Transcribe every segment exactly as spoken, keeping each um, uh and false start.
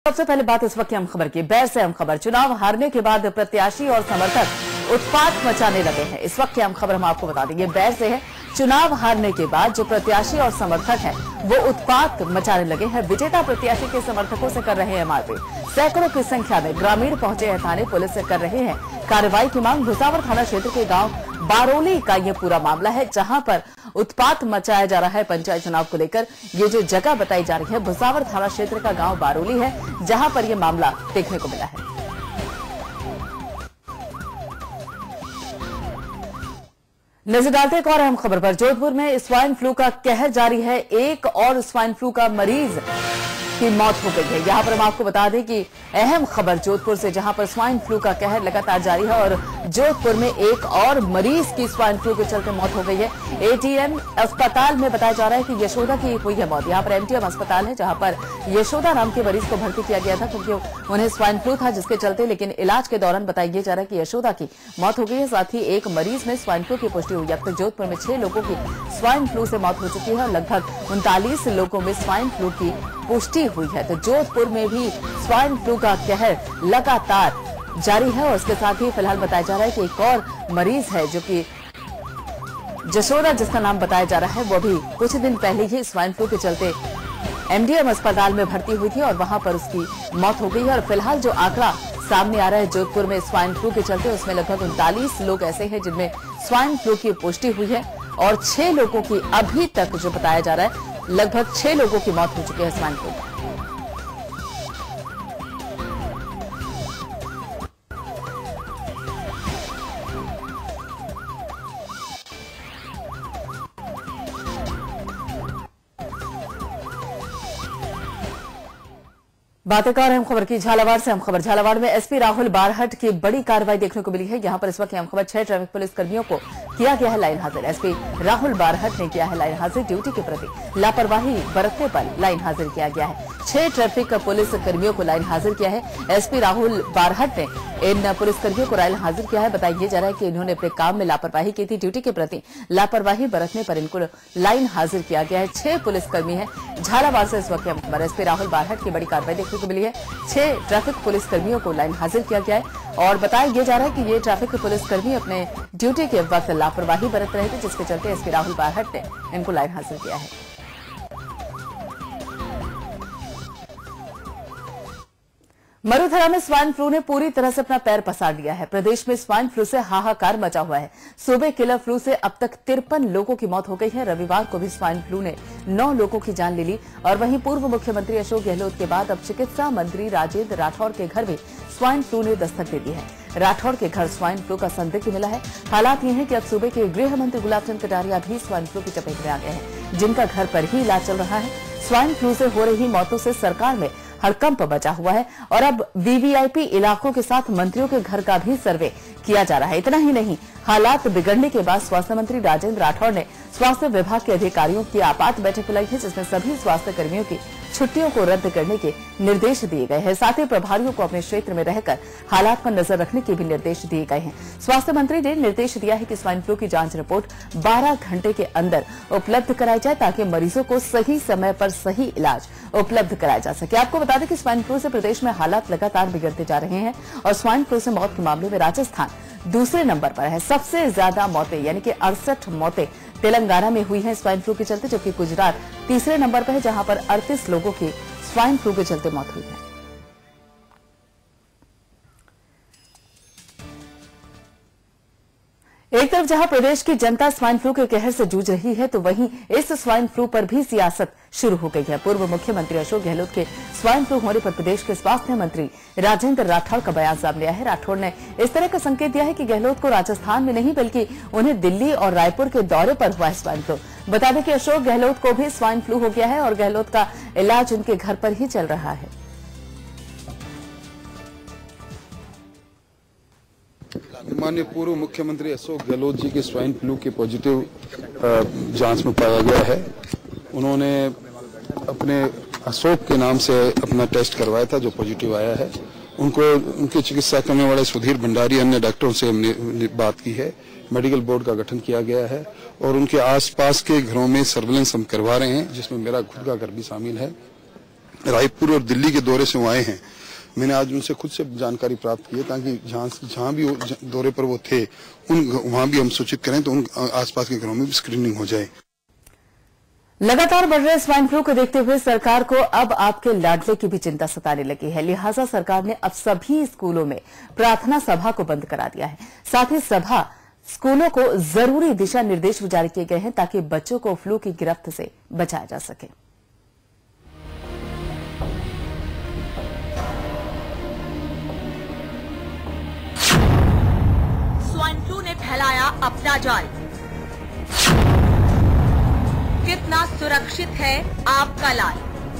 सबसे पहले बात इस वक्त की अहम खबर की। बैर से अहम खबर। चुनाव हारने के बाद प्रत्याशी और समर्थक उत्पात मचाने लगे हैं। इस वक्त की अहम खबर हम आपको बता देंगे, बैर से है। चुनाव हारने के बाद जो प्रत्याशी और समर्थक हैं वो उत्पात मचाने लगे हैं। विजेता प्रत्याशी के समर्थकों से कर रहे हैं मारपीट। सैकड़ों की संख्या में ग्रामीण पहुंचे हैं थाने, पुलिस से कर रहे हैं कार्रवाई की मांग। भुसावर थाना क्षेत्र के गांव बारोली का ये पूरा मामला है, जहां पर उत्पात मचाया जा रहा है पंचायत चुनाव को लेकर। ये जो जगह बताई जा रही है भुसावर थाना क्षेत्र का गांव बारोली है, जहां पर यह मामला देखने को मिला है। नजर डालते एक और अहम खबर पर। जोधपुर में स्वाइन फ्लू का कहर जारी है। एक और स्वाइन फ्लू का मरीज की मौत हो गई है। यहां पर हम आपको बता दें कि अहम खबर जोधपुर से, जहां पर स्वाइन फ्लू का कहर लगातार जारी है और जोधपुर में एक और मरीज की स्वाइन फ्लू के चलते मौत हो गई है। एटीएम अस्पताल में बताया जा रहा है कि यशोदा की हुई है मौत। यहां पर एमटीएम अस्पताल है, जहां पर यशोदा नाम के मरीज को भर्ती किया गया था क्योंकि उन्हें स्वाइन फ्लू था, जिसके चलते लेकिन इलाज के दौरान बताया जा रहा है कि यशोदा की मौत हो गई है। साथ ही एक मरीज में स्वाइन फ्लू की पुष्टि हुई है। अब तक जोधपुर में छह लोगों की स्वाइन फ्लू से मौत हो चुकी है और लगभग उनतालीस लोगों में स्वाइन फ्लू की पुष्टि हुई है। तो जोधपुर में भी स्वाइन फ्लू का कहर लगातार जारी है और इसके साथ ही फिलहाल बताया जा रहा है कि एक और मरीज है जो कि जशोदा, जिसका नाम बताया जा रहा है, वो भी कुछ दिन पहले ही स्वाइन फ्लू के चलते एमडीएम अस्पताल में भर्ती हुई थी और वहां पर उसकी मौत हो गई है। और फिलहाल जो आंकड़ा सामने आ रहा है जोधपुर में स्वाइन फ्लू के चलते, उसमें लगभग उनतालीस लोग ऐसे हैं जिनमें स्वाइन फ्लू की पुष्टि हुई है और छह लोगों की अभी तक जो बताया जा रहा है लगभग छह लोगों की मौत हो चुकी है स्वाइन फ्लू। बात एक और अहम खबर की। झालावाड़ से अहम खबर। झालावाड़ में एसपी राहुल बारहट की बड़ी कार्रवाई देखने को मिली है। यहां पर इस वक्त अहम खबर, छह ट्रैफिक पुलिस कर्मियों को किया गया है लाइन हाजिर। एसपी राहुल बारहट ने किया है लाइन हाजिर। ड्यूटी के प्रति लापरवाही बरतने पर लाइन हाजिर किया गया है। छह ट्रैफिक पुलिस कर्मियों को लाइन हाजिर किया है। एसपी राहुल बारहट ने इन पुलिस कर्मियों को लाइन हाजिर किया है। बताया जा रहा है कि इन्होंने अपने काम में लापरवाही की थी। ड्यूटी के प्रति लापरवाही बरतने पर इनको लाइन हाजिर किया गया है। छह पुलिसकर्मी हैं। झालावाड़ से इस वक्त अहम खबर। एसपी राहुल बारहट की बड़ी कार्रवाई देखने को मिली है। छह ट्रैफिक पुलिस कर्मियों को लाइन हाजिर किया गया है और बताया जा रहा है कि ये ट्रैफिक पुलिसकर्मी अपने ड्यूटी के वक्त लापरवाही बरत रहे थे, जिसके चलते एसपी राहुल बारहट ने इनको लाइन हाजिर किया है। मरुधरा में स्वाइन फ्लू ने पूरी तरह से अपना पैर पसार लिया है। प्रदेश में स्वाइन फ्लू से हाहाकार मचा हुआ है। सूबे किलर फ्लू से अब तक तिरपन लोगों की मौत हो गई है। रविवार को भी स्वाइन फ्लू ने नौ लोगों की जान ले ली और वहीं पूर्व मुख्यमंत्री अशोक गहलोत के बाद अब चिकित्सा मंत्री राजेंद्र राठौड़ के घर भी स्वाइन फ्लू ने दस्तक दे दी है। राठौड़ के घर स्वाइन फ्लू का संदिग्ध मिला है। हालात ये है कि अब सूबे के गृह मंत्री गुलाब चंद कटारिया भी स्वाइन फ्लू की चपेट में आ गए हैं, जिनका घर पर ही इलाज चल रहा है। स्वाइन फ्लू से हो रही मौतों से सरकार में हड़कंप बचा हुआ है और अब वीवीआईपी इलाकों के साथ मंत्रियों के घर का भी सर्वे किया जा रहा है। इतना ही नहीं, हालात बिगड़ने के बाद स्वास्थ्य मंत्री राजेंद्र राठौड़ ने स्वास्थ्य विभाग के अधिकारियों की आपात बैठक बुलाई है, जिसमें सभी स्वास्थ्य कर्मियों की छुट्टियों को रद्द करने के निर्देश दिए गए हैं। साथ ही प्रभारियों को अपने क्षेत्र में रहकर हालात पर नजर रखने के भी निर्देश दिए गए हैं। स्वास्थ्य मंत्री ने निर्देश दिया है कि स्वाइन फ्लू की जांच रिपोर्ट बारह घंटे के अंदर उपलब्ध कराई जाए ताकि मरीजों को सही समय पर सही इलाज उपलब्ध कराया जा सके। आपको बता दें कि स्वाइन फ्लू से प्रदेश में हालात लगातार बिगड़ते जा रहे हैं और स्वाइन फ्लू से मौत के मामले में राजस्थान दूसरे नंबर पर है। सबसे ज्यादा मौतें यानी कि अड़सठ मौतें तेलंगाना में हुई हैं स्वाइन फ्लू के चलते, जबकि गुजरात तीसरे नंबर पर है, जहां पर अड़तीस लोगों की स्वाइन फ्लू के चलते मौत हुई है। एक तरफ जहां प्रदेश की जनता स्वाइन फ्लू के कहर से जूझ रही है, तो वहीं इस स्वाइन फ्लू पर भी सियासत शुरू हो गई है। पूर्व मुख्यमंत्री अशोक गहलोत के स्वाइन फ्लू होने पर प्रदेश के स्वास्थ्य मंत्री राजेंद्र राठौड़ का बयान सामने आया है। राठौड़ ने इस तरह का संकेत दिया है कि गहलोत को राजस्थान में नहीं बल्कि उन्हें दिल्ली और रायपुर के दौरे पर हुआ है स्वाइन फ्लू। बता दें कि अशोक गहलोत को भी स्वाइन फ्लू हो गया है और गहलोत का इलाज उनके घर पर ही चल रहा है। माननीय पूर्व मुख्यमंत्री अशोक गहलोत जी के स्वाइन फ्लू के पॉजिटिव जांच में पाया गया है। उन्होंने अपने अशोक के नाम से अपना टेस्ट करवाया था, जो पॉजिटिव आया है। उनको उनकी चिकित्सा करने वाले सुधीर भंडारी अन्य डॉक्टरों से हमने बात की है। मेडिकल बोर्ड का गठन किया गया है और उनके आसपास के घरों में सर्विलेंस हम करवा रहे हैं, जिसमें मेरा खुद का घर भी शामिल है। रायपुर और दिल्ली के दौरे से वो आए हैं, मैंने आज उनसे खुद से जानकारी प्राप्त की है ताकि जहाँ जहाँ भी दौरे पर वो थे उन वहाँ भी हम सूचित करें तो उन आसपास के घरों में भी स्क्रीनिंग हो जाए। लगातार बढ़ रहे स्वाइन फ्लू को देखते हुए सरकार को अब आपके लाडले की भी चिंता सताने लगी है। लिहाजा सरकार ने अब सभी स्कूलों में प्रार्थना सभा को बंद करा दिया है। साथ ही सभा स्कूलों को जरूरी दिशा निर्देश भी जारी किए गए हैं ताकि बच्चों को फ्लू की गिरफ्त से बचाया जा सके। स्वाइन फ्लू ने फैलाया अपना जाल। कितना सुरक्षित है आपका लाल?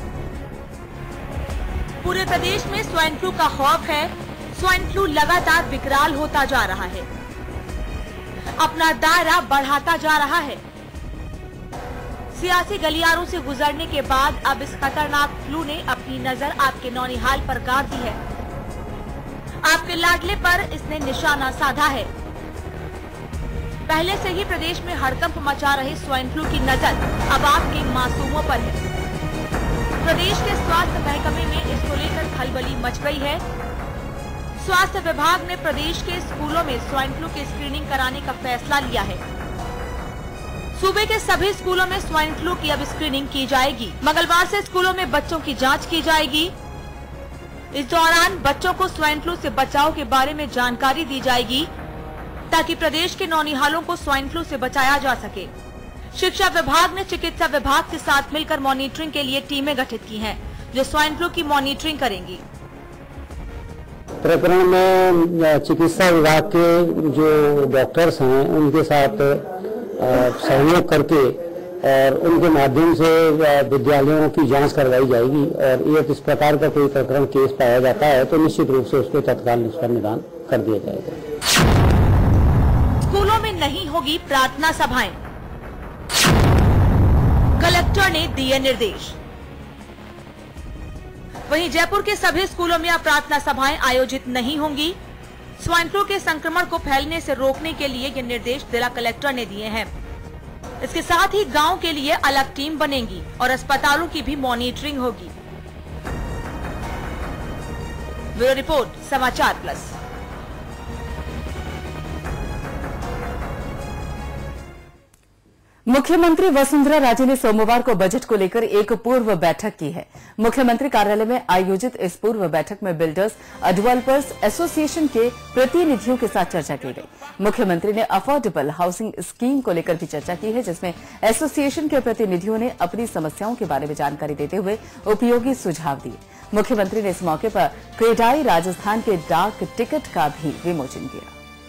पूरे प्रदेश में स्वाइन फ्लू का खौफ है। स्वाइन फ्लू लगातार विकराल होता जा रहा है, अपना दायरा बढ़ाता जा रहा है। सियासी गलियारों से गुजरने के बाद अब इस खतरनाक फ्लू ने अपनी नजर आपके नौनिहाल पर गाड़ दी है। आपके लाडले पर इसने निशाना साधा है। पहले से ही प्रदेश में हड़कंप मचा रहे स्वाइन फ्लू की नजर अब आपके मासूमों पर है। प्रदेश के स्वास्थ्य महकमे में इसको लेकर खलबली मच गई है। स्वास्थ्य विभाग ने प्रदेश के स्कूलों में स्वाइन फ्लू की स्क्रीनिंग कराने का फैसला लिया है। सूबे के सभी स्कूलों में स्वाइन फ्लू की अब स्क्रीनिंग की जाएगी। मंगलवार से स्कूलों में बच्चों की जांच की जाएगी। इस दौरान बच्चों को स्वाइन फ्लू से बचाव के बारे में जानकारी दी जाएगी ताकि प्रदेश के नौनिहालों को स्वाइन फ्लू से बचाया जा सके। शिक्षा विभाग ने चिकित्सा विभाग के साथ मिलकर मॉनिटरिंग के लिए टीमें गठित की हैं, जो स्वाइन फ्लू की मॉनिटरिंग करेंगी। प्रकरण में चिकित्सा विभाग के जो डॉक्टर्स हैं उनके साथ सहयोग करके और उनके माध्यम से विद्यालयों की जांच करवाई जाएगी और यदि इस प्रकार का कोई प्रकरण केस पाया जाता है तो निश्चित रूप से उसको तत्काल उसका निदान कर दिया जाएगा। स्कूलों में नहीं होगी प्रार्थना सभाएं, कलेक्टर ने दिए निर्देश। वहीं जयपुर के सभी स्कूलों में अब प्रार्थना सभाएं आयोजित नहीं होंगी। स्वाइन फ्लू के संक्रमण को फैलने से रोकने के लिए ये निर्देश जिला कलेक्टर ने दिए हैं। इसके साथ ही गांव के लिए अलग टीम बनेगी और अस्पतालों की भी मॉनिटरिंग होगी। Bureau report, Samachar plus. मुख्यमंत्री वसुंधरा राजे ने सोमवार को बजट को लेकर एक पूर्व बैठक की है। मुख्यमंत्री कार्यालय में आयोजित इस पूर्व बैठक में बिल्डर्स डेवलपर्स एसोसिएशन के प्रतिनिधियों के साथ चर्चा की गई। मुख्यमंत्री ने अफोर्डेबल हाउसिंग स्कीम को लेकर भी चर्चा की है, जिसमें एसोसिएशन के प्रतिनिधियों ने अपनी समस्याओं के बारे में जानकारी देते हुए उपयोगी सुझाव दिए। मुख्यमंत्री ने इस मौके पर क्रेडाई राजस्थान के डाक टिकट का भी विमोचन किया।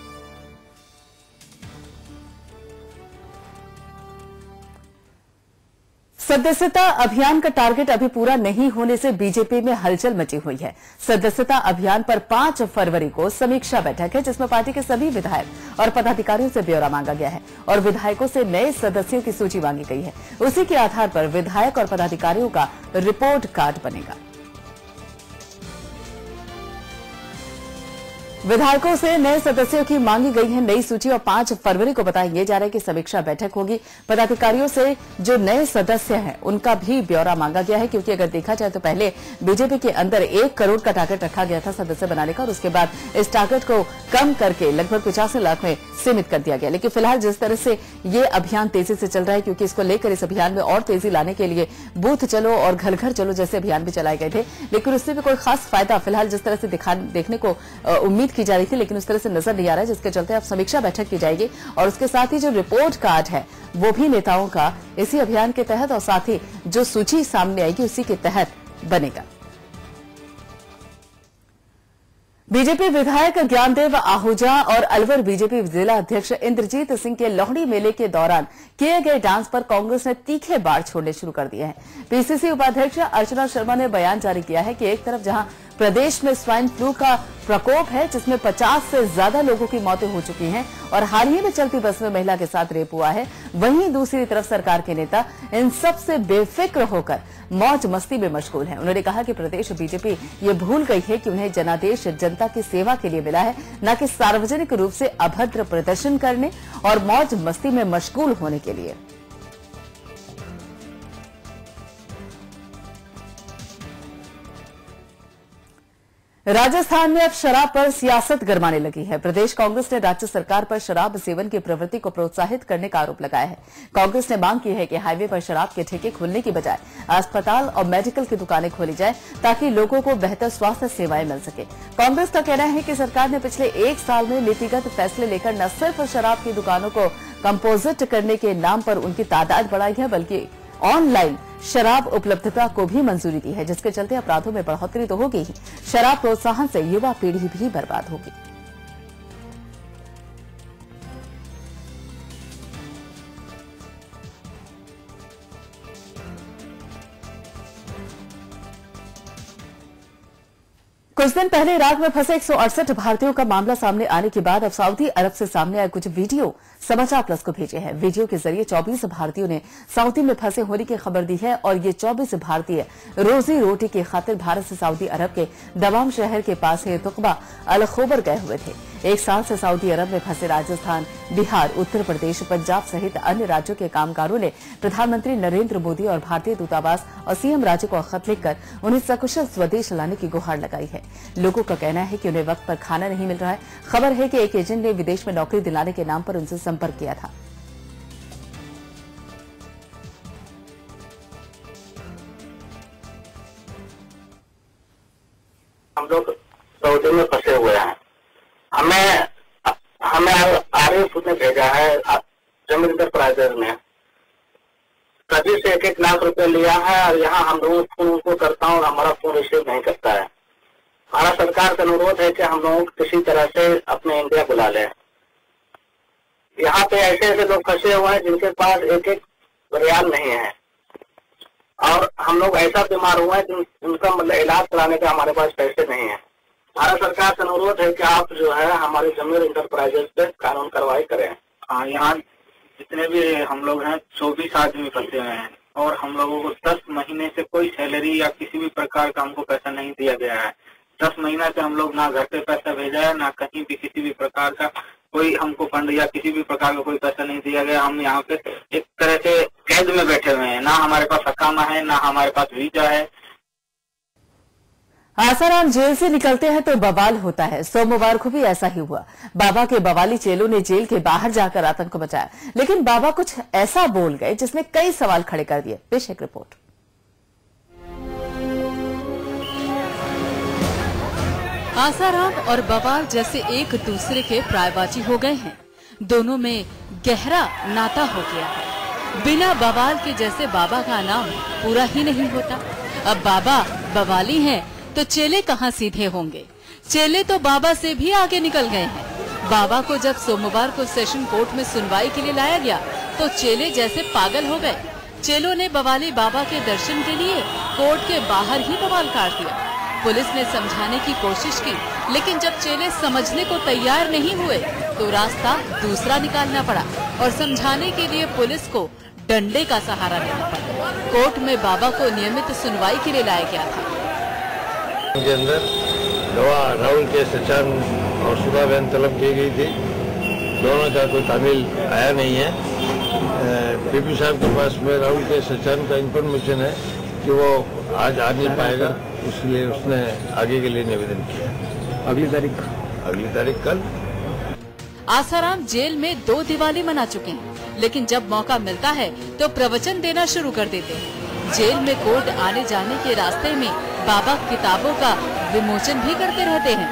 सदस्यता अभियान का टारगेट अभी पूरा नहीं होने से बीजेपी में हलचल मची हुई है। सदस्यता अभियान पर पांच फरवरी को समीक्षा बैठक है, जिसमें पार्टी के सभी विधायक और पदाधिकारियों से ब्यौरा मांगा गया है और विधायकों से नए सदस्यों की सूची मांगी गई है। उसी के आधार पर विधायक और पदाधिकारियों का रिपोर्ट कार्ड बनेगा। विधायकों से नए सदस्यों की मांगी गई है नई सूची और पांच फरवरी को बताया जा रहा है कि समीक्षा बैठक होगी। पदाधिकारियों से जो नए सदस्य हैं उनका भी ब्यौरा मांगा गया है, क्योंकि अगर देखा जाए तो पहले बीजेपी के अंदर एक करोड़ का टारगेट रखा गया था सदस्य बनाने का और उसके बाद इस टारगेट को कम करके लगभग पचासी लाख में सीमित कर दिया गया। लेकिन फिलहाल जिस तरह से ये अभियान तेजी से चल रहा है, क्योंकि इसको लेकर इस अभियान में और तेजी लाने के लिए बूथ चलो और घर घर चलो जैसे अभियान भी चलाए गए थे, लेकिन उससे भी कोई खास फायदा फिलहाल जिस तरह से देखने को उम्मीद की जा रही थी, लेकिन उस तरह से नजर नहीं आ रहा है, जिसके चलते अब समीक्षा बैठक की जाएगी और उसके साथ ही जो रिपोर्ट कार्ड है वो भी नेताओं का इसी अभियान के तहत और साथ ही जो सूची सामने आएगी उसी के तहत बनेगा। बीजेपी विधायक ज्ञानदेव आहूजा और अलवर बीजेपी जिला अध्यक्ष इंद्रजीत सिंह के लोहड़ी मेले के दौरान किए गए डांस पर कांग्रेस ने तीखे बाढ़ छोड़ने शुरू कर दिए हैं। पीसीसी उपाध्यक्ष अर्चना शर्मा ने बयान जारी किया है कि एक तरफ जहां प्रदेश में स्वाइन फ्लू का प्रकोप है, जिसमें पचास से ज्यादा लोगों की मौतें हो चुकी हैं और हाल ही में चलती बस में महिला के साथ रेप हुआ है, वहीं दूसरी तरफ सरकार के नेता इन सब से बेफिक्र होकर मौज मस्ती में मशगूल हैं। उन्होंने कहा कि प्रदेश बीजेपी ये भूल गई है कि उन्हें जनादेश जनता की सेवा के लिए मिला है, न कि सार्वजनिक रूप से अभद्र प्रदर्शन करने और मौज मस्ती में मशगूल होने के लिए। राजस्थान में अब शराब पर सियासत गरमाने लगी है। प्रदेश कांग्रेस ने राज्य सरकार पर शराब सेवन की प्रवृत्ति को प्रोत्साहित करने का आरोप लगाया है। कांग्रेस ने मांग की है कि हाईवे पर शराब के ठेके खोलने की बजाय अस्पताल और मेडिकल की दुकानें खोली जाए ताकि लोगों को बेहतर स्वास्थ्य सेवाएं मिल सके। कांग्रेस का कहना है कि सरकार ने पिछले एक साल में नीतिगत फैसले लेकर न सिर्फ शराब की दुकानों को कंपोजिट करने के नाम पर उनकी तादाद बढ़ाई है, बल्कि ऑनलाइन शराब उपलब्धता को भी मंजूरी दी है, जिसके चलते अपराधों में बढ़ोतरी तो होगी ही, शराब प्रोत्साहन से युवा पीढ़ी भी बर्बाद होगी। कुछ दिन पहले इराक में फंसे एक सौ अड़सठ भारतीयों का मामला सामने आने के बाद अब सऊदी अरब से सामने आए कुछ वीडियो समाचार प्लस को भेजे हैं। वीडियो के जरिए चौबीस भारतीयों ने सऊदी में फंसे होने की खबर दी है और ये चौबीस भारतीय रोजी रोटी की खातिर भारत से सऊदी अरब के दमाम शहर के पास है तुकबा अल खोबर गए हुए थे। एक साल से सऊदी अरब में फंसे राजस्थान, बिहार, उत्तर प्रदेश, पंजाब सहित अन्य राज्यों के कामगारों ने प्रधानमंत्री नरेंद्र मोदी और भारतीय दूतावास और सीएम राज्य को खत लिखकर उन्हें सकुशल स्वदेश लाने की गुहार लगाई है। लोगों का कहना है कि उन्हें वक्त पर खाना नहीं मिल रहा है। खबर है कि एक एजेंट ने विदेश में नौकरी दिलाने के नाम पर उनसे संपर्क किया था। हम लोग सऊदी में फंसे हुए हैं। हमें हमें आरिफ ने भेजा है, जमीन इंटरप्राइजेज ने सभी से एक एक लाख रुपए लिया है और यहाँ हम लोगों फोन को करता हूँ और हमारा फोन रिसीव नहीं करता है। हमारा सरकार से अनुरोध है कि हम लोग किसी तरह से अपने इंडिया बुला लें। यहाँ पे ऐसे ऐसे लोग फंसे हुए हैं जिनके पास एक एक रियाल नहीं है और हम लोग ऐसा बीमार हुए हैं जिनका मतलब इलाज कराने का हमारे पास पैसे नहीं है। भारत सरकार से अनुरोध है कि आप जो है हमारे जमीर इंटरप्राइजेज पे कानून कार्रवाई करें। हाँ, यहाँ जितने भी हम लोग हैं चौबीस आदमी फंसे हुए हैं और हम लोगों को दस महीने से कोई सैलरी या किसी भी प्रकार का हमको पैसा नहीं दिया गया है। दस महीना से हम लोग ना घर पे पैसा भेजा है, ना कहीं भी किसी भी प्रकार का कोई हमको फंड या किसी भी प्रकार का कोई पैसा नहीं दिया गया। हम यहाँ पे एक तरह से कैद में बैठे हुए हैं, ना हमारे पास अकामा है, ना हमारे पास वीजा है। आसाराम जेल से निकलते हैं तो बवाल होता है। सोमवार को भी ऐसा ही हुआ। बाबा के बवाली चेलों ने जेल के बाहर जाकर आतंक मचाया, लेकिन बाबा कुछ ऐसा बोल गए जिसने कई सवाल खड़े कर दिए। पेश एक रिपोर्ट। आसाराम और बवाल जैसे एक दूसरे के प्रायवाची हो गए हैं। दोनों में गहरा नाता हो गया है। बिना बवाल के जैसे बाबा का नाम पूरा ही नहीं होता। अब बाबा बवाली हैं तो चेले कहाँ सीधे होंगे। चेले तो बाबा से भी आगे निकल गए हैं। बाबा को जब सोमवार को सेशन कोर्ट में सुनवाई के लिए लाया गया तो चेले जैसे पागल हो गए। चेलों ने बवाली बाबा के दर्शन के लिए कोर्ट के बाहर ही बवाल काट दिया। पुलिस ने समझाने की कोशिश की, लेकिन जब चेले समझने को तैयार नहीं हुए तो रास्ता दूसरा निकालना पड़ा और समझाने के लिए पुलिस को डंडे का सहारा लेना पड़ा। कोर्ट में बाबा को नियमित सुनवाई के लिए लाया गया था। के अंदर दवा राहुल के सचान और सुधा बहन तलब की गई थी। दोनों का कोई तामील आया नहीं है। पीपी साहब के पास में राहुल के सचान का इंफॉर्मेशन है कि वो आज आ नहीं पाएगा, इसलिए उसने आगे के लिए निवेदन किया। अगली तारीख अगली तारीख कल। आसाराम जेल में दो दिवाली मना चुके हैं, लेकिन जब मौका मिलता है तो प्रवचन देना शुरू कर देते हैं। जेल में कोर्ट आने जाने के रास्ते में बाबा किताबों का विमोचन भी करते रहते हैं।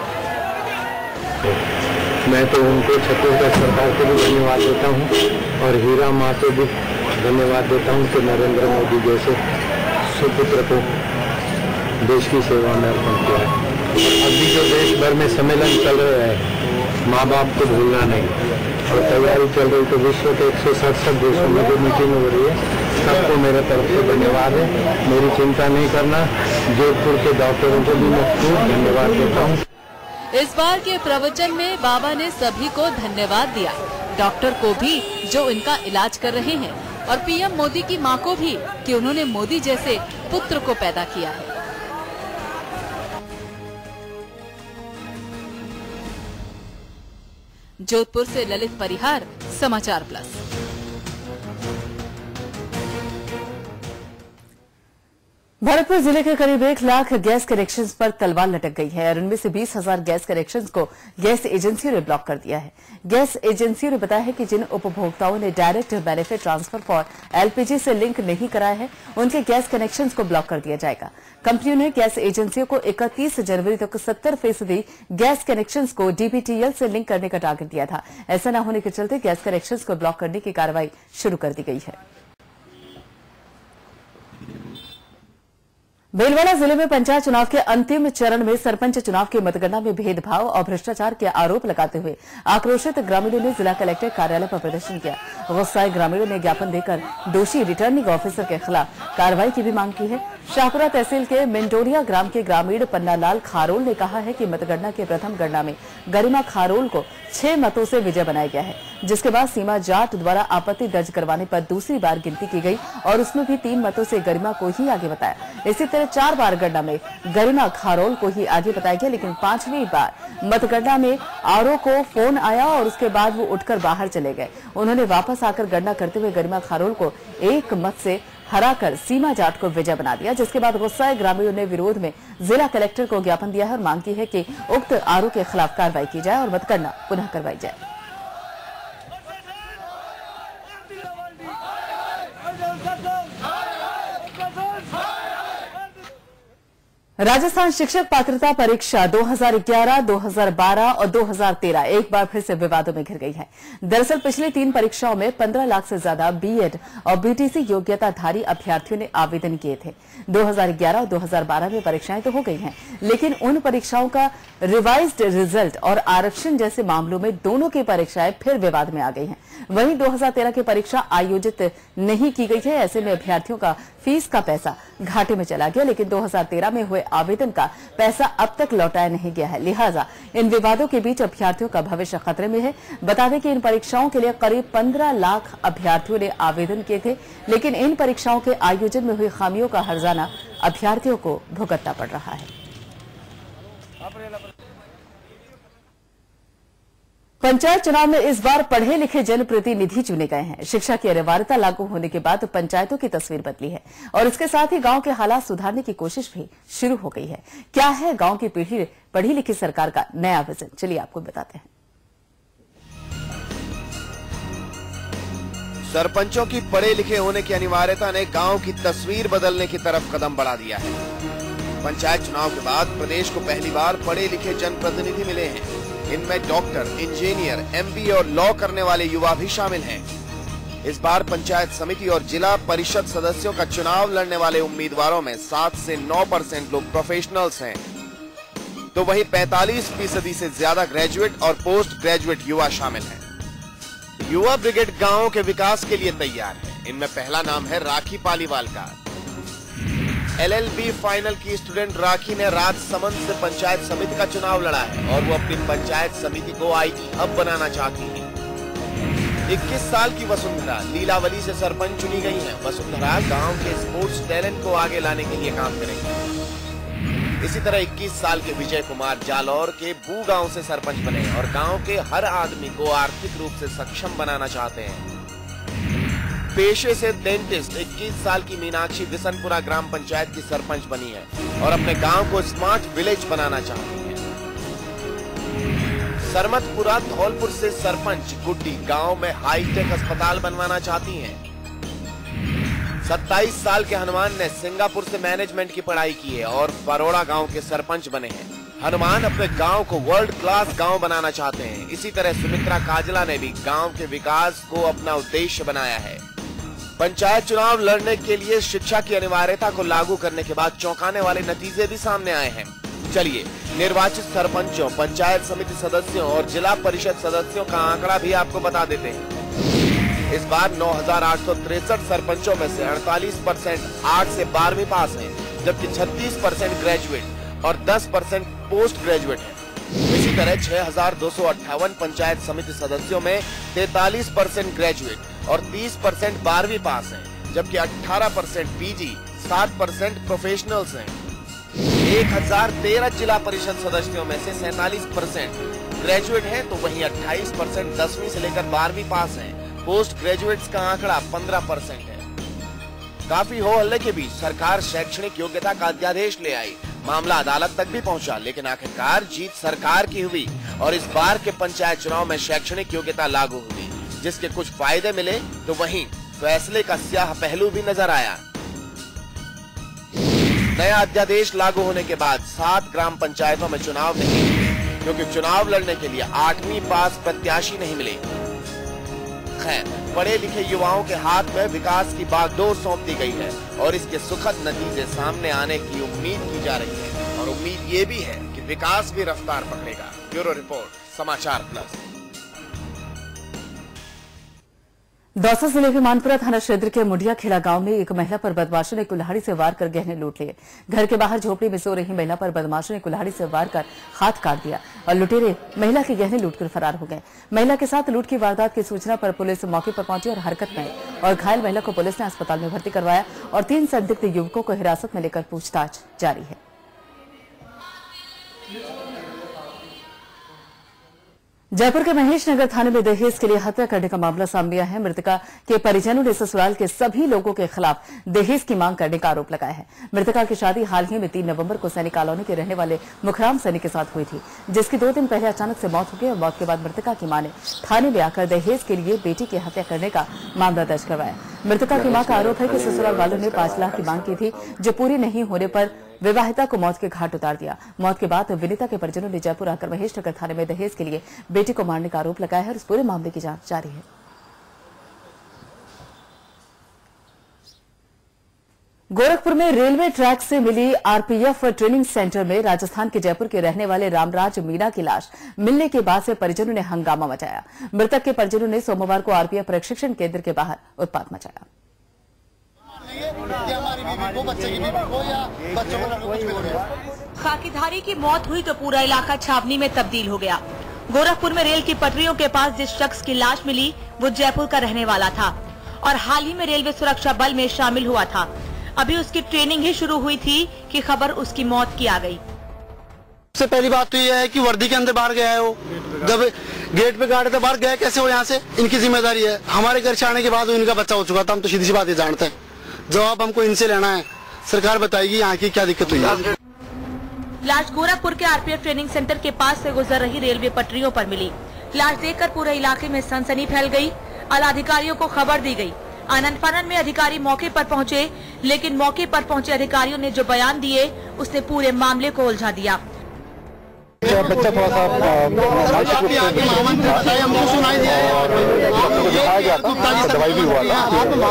मैं तो उनको छत्तीसगढ़ सरकार को भी धन्यवाद देता हूँ और हीरा माँ को भी धन्यवाद देता हूँ कि नरेंद्र मोदी जैसे सुपुत्र को देश की सेवा में अर्पण किया है। अभी जो देश भर में सम्मेलन चल रहे हैं, माँ बाप को भूलना नहीं, और तैयारी चल रही तो विश्व के एक सौ सड़सठ देशों में जो मीटिंग हो रही है, सबको मेरे तरफ से धन्यवाद है। मेरी चिंता नहीं करना। जोधपुर के डॉक्टरों को भी मैं खूब धन्यवाद देता हूँ। इस बार के प्रवचन में बाबा ने सभी को धन्यवाद दिया, डॉक्टर को भी जो इनका इलाज कर रहे हैं और पीएम मोदी की मां को भी कि उन्होंने मोदी जैसे पुत्र को पैदा किया है। जोधपुर से ललित परिहार, समाचार प्लस। भरतपुर जिले के करीब एक लाख गैस कनेक्शंस पर तलवार लटक गई है और इनमें से बीस हजार गैस कनेक्शंस को गैस एजेंसियों ने ब्लॉक कर दिया है। गैस एजेंसियों ने बताया है कि जिन उपभोक्ताओं ने direct benefit transfer for LPG से लिंक नहीं कराया है, उनके गैस कनेक्शंस को ब्लॉक कर दिया जाएगा। कंपनियों ने गैस एजेंसियों को इकतीस जनवरी तक सत्तर फीसदी गैस कनेक्शंस को डीबीटीएल से लिंक करने का टारगेट दिया था। ऐसा न होने के चलते गैस कनेक्शंस को ब्लॉक करने की कार्रवाई शुरू कर दी गई है। भीलवाड़ा जिले में पंचायत चुनाव के अंतिम चरण में सरपंच चुनाव की मतगणना में भेदभाव और भ्रष्टाचार के आरोप लगाते हुए आक्रोशित ग्रामीणों ने जिला कलेक्टर कार्यालय पर प्रदर्शन किया। गुस्साए ग्रामीणों ने ज्ञापन देकर दोषी रिटर्निंग ऑफिसर के खिलाफ कार्रवाई की भी मांग की है। शाहपुरा तहसील के मिंडोरिया ग्राम के ग्रामीण पन्नालाल खारोल ने कहा है कि मतगणना के प्रथम गणना में गरिमा खारोल को छह मतों से विजय बनाया गया है, जिसके बाद सीमा जाट द्वारा आपत्ति दर्ज करवाने पर दूसरी बार गिनती की गई और उसमें भी तीन मतों से गरिमा को ही आगे बताया। इसी तरह चार बार गणना में गरिमा खारोल को ही आगे बताया गया, लेकिन पांचवी बार मतगणना में आरओ को फोन आया और उसके बाद वो उठकर बाहर चले गए। उन्होंने वापस आकर गणना करते हुए गरिमा खारोल को एक मत से हराकर सीमा जाट को विजय बना दिया, जिसके बाद गुस्साए ग्रामीणों ने विरोध में जिला कलेक्टर को ज्ञापन दिया है और मांग की है कि उक्त आरओ के खिलाफ कार्रवाई की जाए और मतगणना पुनः करवाई जाए। राजस्थान शिक्षक पात्रता परीक्षा दो हज़ार ग्यारह, दो हज़ार बारह और दो हज़ार तेरह एक बार फिर से विवादों में घिर गई है। दरअसल पिछली तीन परीक्षाओं में पंद्रह लाख से ज्यादा बीएड और बीटीसी योग्यताधारी अभ्यर्थियों ने आवेदन किए थे। दो हज़ार ग्यारह और दो हज़ार बारह में परीक्षाएं तो हो गई हैं, लेकिन उन परीक्षाओं का रिवाइज्ड रिजल्ट और आरक्षण जैसे मामलों में दोनों की परीक्षाएं फिर विवाद में आ गई हैं। वहीं दो हज़ार तेरह की परीक्षा आयोजित नहीं की गई है। ऐसे में अभ्यर्थियों का फीस का पैसा घाटे में चला गया, लेकिन दो हज़ार तेरह में हुए आवेदन का पैसा अब तक लौटाया नहीं गया है। लिहाजा इन विवादों के बीच अभ्यर्थियों का भविष्य खतरे में है। बता दें कि इन परीक्षाओं के लिए करीब पंद्रह लाख अभ्यर्थियों ने आवेदन किए थे, लेकिन इन परीक्षाओं के आयोजन में हुई खामियों का हर्जाना अभ्यर्थियों को भुगतना पड़ रहा है। पंचायत चुनाव में इस बार पढ़े लिखे जनप्रतिनिधि चुने गए हैं। शिक्षा की अनिवार्यता लागू होने के बाद पंचायतों की तस्वीर बदली है और इसके साथ ही गांव के हालात सुधारने की कोशिश भी शुरू हो गई है। क्या है गांव की पीढ़ी पढ़ी लिखी सरकार का नया विजन, चलिए आपको बताते हैं। सरपंचों की पढ़े लिखे होने की अनिवार्यता ने गांव की तस्वीर बदलने की तरफ कदम बढ़ा दिया है। पंचायत चुनाव के बाद प्रदेश को पहली बार पढ़े लिखे जनप्रतिनिधि मिले हैं। इनमें डॉक्टर, इंजीनियर, एमबीए और लॉ करने वाले युवा भी शामिल हैं। इस बार पंचायत समिति और जिला परिषद सदस्यों का चुनाव लड़ने वाले उम्मीदवारों में सात से नौ परसेंट लोग प्रोफेशनल्स हैं, तो वहीं पैंतालीस फीसदी से ज्यादा ग्रेजुएट और पोस्ट ग्रेजुएट युवा शामिल हैं। युवा ब्रिगेड गांवों के विकास के लिए तैयार है। इनमें पहला नाम है राखी पालीवाल का। एलएलबी फाइनल की स्टूडेंट राखी ने राजसमंद से पंचायत समिति का चुनाव लड़ा है और वो अपनी पंचायत समिति को आईटी हब बनाना चाहती है। इक्कीस साल की वसुंधरा लीलावली से सरपंच चुनी गई हैं। वसुंधरा गांव के स्पोर्ट्स टैलेंट को आगे लाने के लिए काम करेंगे। इसी तरह इक्कीस साल के विजय कुमार जालौर के बू गांव से सरपंच बने और गांव के हर आदमी को आर्थिक रूप से सक्षम बनाना चाहते हैं। पेशे से डेंटिस्ट इक्कीस साल की मीनाक्षी बिशनपुरा ग्राम पंचायत की सरपंच बनी है और अपने गांव को स्मार्ट विलेज बनाना चाहती है। सरमतपुरा धौलपुर से सरपंच गुड्डी गांव में हाईटेक अस्पताल बनवाना चाहती हैं। सत्ताईस साल के हनुमान ने सिंगापुर से मैनेजमेंट की पढ़ाई की है और बरोड़ा गांव के सरपंच बने हैं। हनुमान अपने गांव को वर्ल्ड क्लास गांव बनाना चाहते हैं। इसी तरह सुमित्रा काजला ने भी गांव के विकास को अपना उद्देश्य बनाया है। पंचायत चुनाव लड़ने के लिए शिक्षा की अनिवार्यता को लागू करने के बाद चौंकाने वाले नतीजे भी सामने आए हैं। चलिए निर्वाचित सरपंचों, पंचायत समिति सदस्यों और जिला परिषद सदस्यों का आंकड़ा भी आपको बता देते हैं। इस बार नौ हजार आठ सौ तिरसठ सरपंचों में से अड़तालीस परसेंट आठ से बारहवीं पास हैं, जबकि छत्तीस परसेंट ग्रेजुएट और दस परसेंट पोस्ट ग्रेजुएट हैं। इसी तरह छह हजार दो सौ अट्ठावन पंचायत समिति सदस्यों में तैतालीस परसेंट ग्रेजुएट और तीस परसेंट बारहवीं पास हैं, जबकि अठारह परसेंट पीजी, सात परसेंट प्रोफेशनल्स हैं। एक हजार तेरह जिला परिषद सदस्यों में से सैतालीस परसेंट ग्रेजुएट हैं, तो वहीं अट्ठाईस परसेंट दसवीं से लेकर बारहवीं पास हैं। पोस्ट ग्रेजुएट्स का आंकड़ा पंद्रह परसेंट है। काफी हो हल्ले के बीच सरकार शैक्षणिक योग्यता का अध्यादेश ले आई। मामला अदालत तक भी पहुंचा, लेकिन आखिरकार जीत सरकार की हुई और इस बार के पंचायत चुनाव में शैक्षणिक योग्यता लागू हुई, जिसके कुछ फायदे मिले तो वहीं फैसले का स्याह पहलू भी नजर आया। नया अध्यादेश लागू होने के बाद सात ग्राम पंचायतों में चुनाव नहीं हुए, क्योंकि चुनाव लड़ने के लिए आठवीं पास प्रत्याशी नहीं मिले। खैर, पढ़े लिखे युवाओं के हाथ में विकास की बागडोर सौंप दी गई है और इसके सुखद नतीजे सामने आने की उम्मीद की जा रही है और उम्मीद ये भी है कि विकास भी रफ्तार पकड़ेगा। Bureau report, Samachar plus. Dausa जिले के मानपुरा थाना क्षेत्र के मुंडिया खेड़ा गांव में एक महिला पर बदमाशों ने कुल्हाड़ी से वार कर गहने लूट लिए। घर के बाहर झोपड़ी में सो रही महिला पर बदमाशों ने कुल्हाड़ी से वार कर हाथ काट दिया और लुटेरे महिला के गहने लूटकर फरार हो गए। महिला के साथ लूट की वारदात की सूचना पर पुलिस मौके पर पहुंची और हरकत में आई और घायल महिला को पुलिस ने अस्पताल में भर्ती करवाया और तीन संदिग्ध युवकों को हिरासत में लेकर पूछताछ जारी है। जयपुर के महेश नगर थाने में दहेज के लिए हत्या करने का मामला सामने आया है। मृतका के परिजनों ने ससुराल के सभी लोगों के खिलाफ दहेज की मांग करने का आरोप लगाया है। मृतका की शादी हाल ही में तीन नवंबर को सैनिक कॉलोनी के रहने वाले मुखराम सैनी के साथ हुई थी, जिसकी दो दिन पहले अचानक से मौत हो गई और मौत के बाद मृतका की मां ने थाने में आकर दहेज के लिए बेटी की हत्या करने का मामला दर्ज करवाया। मृतका की मां का आरोप है कि ससुराल वालों ने पांच लाख की मांग की थी, जो पूरी नहीं होने पर विवाहिता को मौत के घाट उतार दिया। मौत के बाद विनीता के परिजनों ने जयपुर आकर महेश नगर थाने में दहेज के लिए बेटी को मारने का आरोप लगाया है और इस पूरे मामले की जांच जारी है। गोरखपुर में रेलवे ट्रैक से मिली आरपीएफ ट्रेनिंग सेंटर में राजस्थान के जयपुर के रहने वाले रामराज मीणा की लाश मिलने के बाद से परिजनों ने हंगामा मचाया। मृतक के परिजनों ने सोमवार को आरपीएफ प्रशिक्षण केंद्र के बाहर उत्पात मचाया। खाकीधारी की मौत हुई तो पूरा इलाका छावनी में तब्दील हो गया। गोरखपुर में रेल की पटरियों के पास जिस शख्स की लाश मिली वो जयपुर का रहने वाला था और हाल ही में रेलवे सुरक्षा बल में शामिल हुआ था। अभी उसकी ट्रेनिंग ही शुरू हुई थी कि खबर उसकी मौत की आ गई। सबसे पहली बात तो ये है कि वर्दी के अंदर बाहर गया है वो, जब गेट पे गाड़े थे बाहर गया कैसे हो यहाँ से, इनकी जिम्मेदारी है। हमारे घर से आने के बाद इनका बच्चा हो चुका था, हम तो सीधी सी बात ये जानते हैं। जवाब हमको इनसे लेना है, सरकार बताएगी यहाँ की क्या दिक्कत हुई है। लाश गोरखपुर के आरपीएफ ट्रेनिंग सेंटर के पास से गुजर रही रेलवे पटरियों पर मिली। लाश देखकर पूरे इलाके में सनसनी फैल गई और अधिकारियों को खबर दी गई। आनंद फानन में अधिकारी मौके पर पहुंचे, लेकिन मौके पर पहुंचे अधिकारियों ने जो बयान दिए उसने पूरे मामले को उलझा दिया। बच्चा थोड़ा सा दिखाया गया था, दवाई भी हुआ था,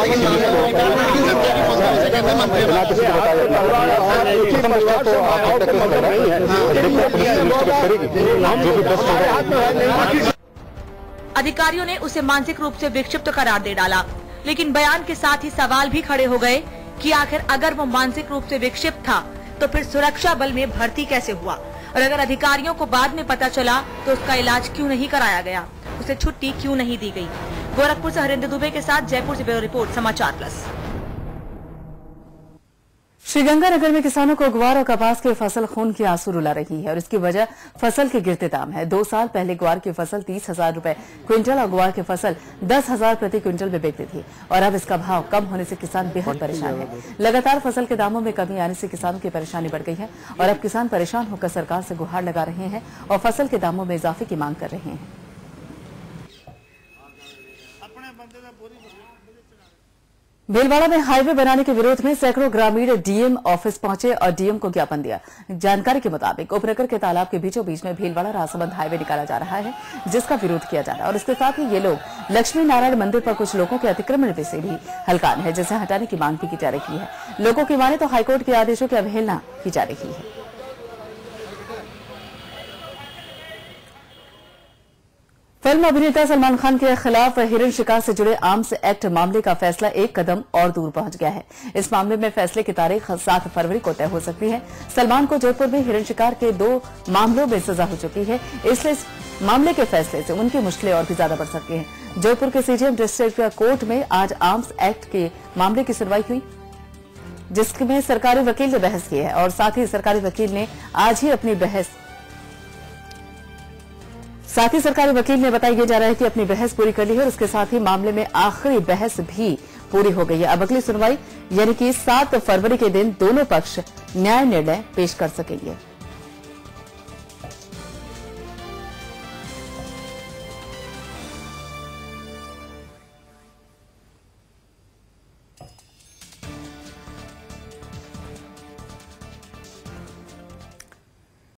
अधिकारियों ने उसे मानसिक रूप से विक्षिप्त करार दे डाला, लेकिन बयान के साथ ही सवाल भी खड़े हो गए कि आखिर अगर वो मानसिक रूप से विक्षिप्त था तो फिर सुरक्षा बल में भर्ती कैसे हुआ, और अगर अधिकारियों को बाद में पता चला तो उसका इलाज क्यों नहीं कराया गया, उसे छुट्टी क्यों नहीं दी गई। गोरखपुर से हरिंद्र दुबे के साथ जयपुर से bureau report, Samachar plus. Sriganganagar में किसानों को ग्वार और कपास की फसल खून की आंसू रुला रही है और इसकी वजह फसल के गिरते दाम है। दो साल पहले ग्वार की फसल तीस हजार रूपये क्विंटल और ग्वार की फसल दस हजार प्रति क्विंटल में बिकती थी और अब इसका भाव कम होने से किसान बेहद परेशान है। लगातार फसल के दामों में कमी आने से किसानों की परेशानी बढ़ गई है और अब किसान परेशान होकर सरकार से गुहार लगा रहे हैं और फसल के दामों में इजाफे की मांग कर रहे हैं। भीलवाड़ा में हाईवे बनाने के विरोध में सैकड़ों ग्रामीण डीएम ऑफिस पहुंचे और डीएम को ज्ञापन दिया। जानकारी के मुताबिक उपनगर के तालाब के बीचों बीच में भीलवाड़ा राजसमंद हाईवे निकाला जा रहा है, जिसका विरोध किया जा रहा है और इसके साथ ही ये लोग लक्ष्मी नारायण मंदिर पर कुछ लोगों के अतिक्रमण से भी हलकान है, जिसे हटाने की मांग भी की जा रही है। लोगों की माने तो हाईकोर्ट के आदेशों की अवहेलना की जा रही है। फिल्म अभिनेता सलमान खान के खिलाफ हिरण शिकार से जुड़े आर्म्स एक्ट मामले का फैसला एक कदम और दूर पहुंच गया है। इस मामले में फैसले की तारीख सात फरवरी को तय हो सकती है। सलमान को जयपुर में हिरण शिकार के दो मामलों में सजा हो चुकी है, इसलिए इस मामले के फैसले से उनकी मुश्किलें और भी ज्यादा बढ़ सकती हैं। जयपुर के सीजीएम डिस्ट्रिक्ट कोर्ट में आज आर्म्स एक्ट के मामले की सुनवाई हुई, जिसमें सरकारी वकील ने बहस की है और साथ ही सरकारी वकील ने आज ही अपनी बहस साथ ही सरकारी वकील ने बताया जा रहा है कि अपनी बहस पूरी कर ली है और उसके साथ ही मामले में आखिरी बहस भी पूरी हो गई है। अब अगली सुनवाई यानी कि सात फरवरी के दिन दोनों पक्ष न्याय निर्णय पेश कर सकेंगे।